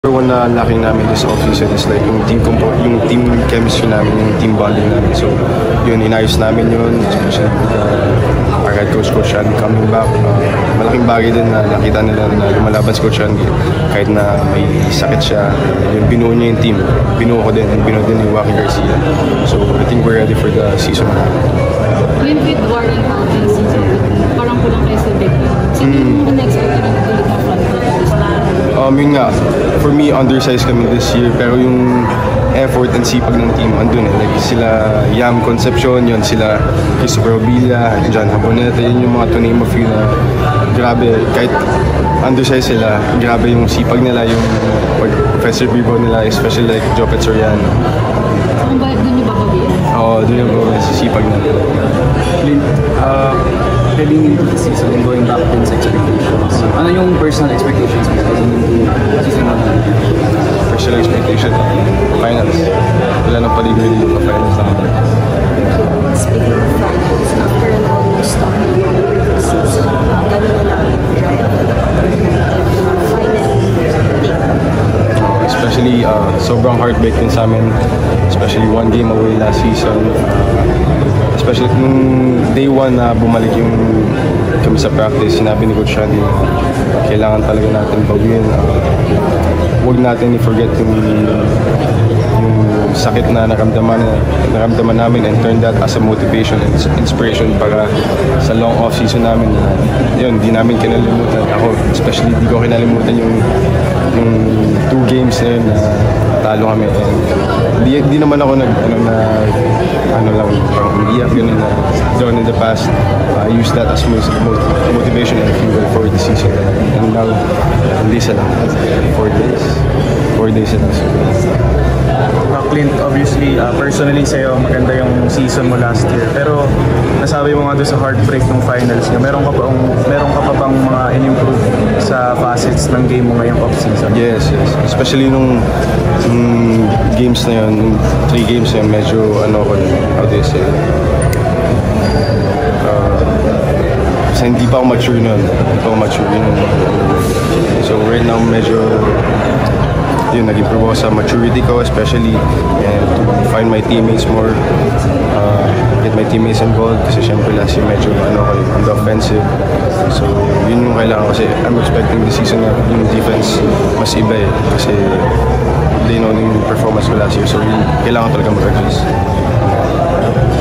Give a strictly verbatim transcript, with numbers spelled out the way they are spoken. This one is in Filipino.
Number one na lacking namin this offseason is like yung team compo yung team chemistry namin, yung team bonding namin. So, yun, inayos namin yun, especially with uh, our head coach, Coach Andy, coming back. Uh, malaking bagay din na nakita nila na lumalaban si Coach Andy. Kahit na may sakit siya, yung binuo niya yung team. Binuo ko din, and binuo din yung Joaquin Garcia. So, I think we're ready for the season na. When with Warren out this season, parang kulang kayo sa big one. Sino yung na-expect na nagtulit ng front court? Um, yun nga, for me, undersized kami this year, pero yung effort and sipag ng team, andun eh. Like sila Yam Concepcion, yun sila Christopher Obilla, John Haboneta, yun yung mga to name a few na grabe, kahit undersized sila, grabe yung sipag nila, yung offensive rebound nila, especially like Jopet Soriano. Kung bakit dun yung bababihan? Oo, dun yung bababihan sa sipag nila. Clint, uh, heading into the season and going back to sa expectations, ano yung personal expectations mo kasi into season one? Personal expectation, finals. Wala nang paligoy dito, finals na kami. Speaking of finals, after an almost long season, gano'n na lang yung drive final. Especially, uh, sobrang heartbreak din sa amin. Especially one game away last season. Uh, especially nung day one na bumalik yung kami sa practice, sinabi ni Coach Andy na kailangan talaga natin bawiin. Uh, huwag natin i-forget yung, yung sakit na naramdaman, naramdaman namin and turn that as a motivation and inspiration para sa long off-season namin. Uh, yun, di namin kinalimutan. Ako, especially di ko kinalimutan yung, yung two games na yun na talo kami. And di, di naman ako nag, ano na, ano lang, parang umiiyak yun na doon in the past. I uh, used that as most, most motivation and fuel for the season. And now, hindi sila. Four days. Four days sila. Uh, Clint, obviously, uh, personally sa'yo, maganda yung season mo last year. Pero, nasabi mo nga doon sa heartbreak ng finals nyo, meron ka pa, um, meron ka pa bang mga in-improve sa facets ng game mo ngayong off-season? Yes, yes. Especially nung um, games na yun, nung three games na yun, medyo, ano ko, how do you say, uh, kasi hindi pa ako mature nun. Hindi pa ako mature yun. So, right now, medyo, yun, nag-improve ako sa maturity ko, especially, and to find my teammates more, uh, get my teammates involved, kasi syempre last year medyo, ano ko, on the offensive. So, yun yung kailangan kasi I'm expecting this season na yung defense mas iba eh, kasi they know yung performance ko last year, so yun, kailangan talaga mag-adjust.